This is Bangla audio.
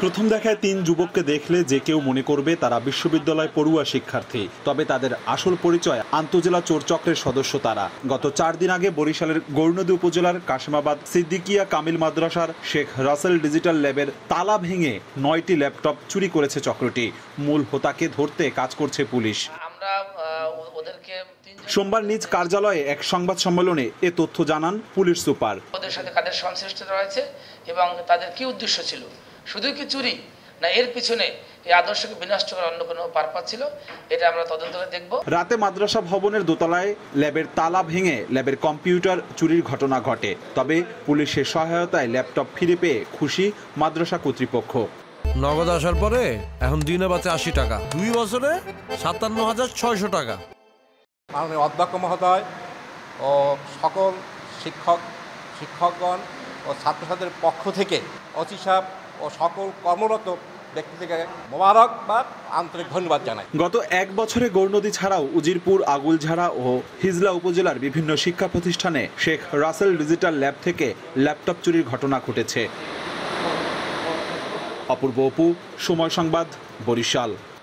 প্রথম দেখায় ৩ যুবককে দেখলে যে কেউ মনে করবে তারা বিশ্ববিদ্যালয় পড়ুয়া শিক্ষার্থী, তবে তাদের আসল পরিচয় আন্তজেলা চোর চক্রের সদস্য তারা। গত ৪ দিন আগে বরিশালের গৌরনদী উপজেলার কাশিমাবাদ সিদ্দিকিয়া কামিল মাদ্রাসার শেখ রাসেল ডিজিটাল ল্যাবের তালা ভেঙে ৯টি ল্যাপটপ চুরি করেছে চক্রটি। মূল হোতাকে ধরতে কাজ করছে পুলিশ। সোমবার নিজ কার্যালয়ে এক সংবাদ সম্মেলনে এ তথ্য জানান পুলিশ সুপার। ওদের সাথে কাদের সংশ্লিষ্টতা রয়েছে এবং তাদের কি উদ্দেশ্য ছিল, শুধু কি চুরি না এর পিছনে এই আদর্শকে বিনষ্ট করার অন্য কোনো পারপাস ছিল, এটা আমরা তদন্ত করে দেখব। রাতে মাদ্রাসা ভবনের দোতলায় ল্যাবের তালা ভেঙে ল্যাবের কম্পিউটার চুরির ঘটনা ঘটে। তবে পুলিশের সহায়তায় ল্যাপটপ ফিরে পেয়ে খুশি মাদ্রাসা কর্তৃপক্ষ। নগদ আসার পরে এখন দিনে বাঁচে ৮০ টাকা, 2 বছরে ৫৭,৬০০ টাকা। মাননীয় অধ্যক্ষ মহোদয় ও সকল শিক্ষকগণ ও ছাত্রছাত্রীদের পক্ষ থেকে ওসি সাহেব ও সকল কর্মরত ব্যক্তি থেকে মোবারকবাদ, আন্তরিক ধন্যবাদ জানাই। গত ১ বছরে গৌরনদী ছাড়াও উজিরপুর, আগুলঝাড়া ও হিজলা উপজেলার বিভিন্ন শিক্ষা প্রতিষ্ঠানে শেখ রাসেল ডিজিটাল ল্যাব থেকে ল্যাপটপ চুরির ঘটনা ঘটেছে। অপূর্ব অপু, সময় সংবাদ, বরিশাল।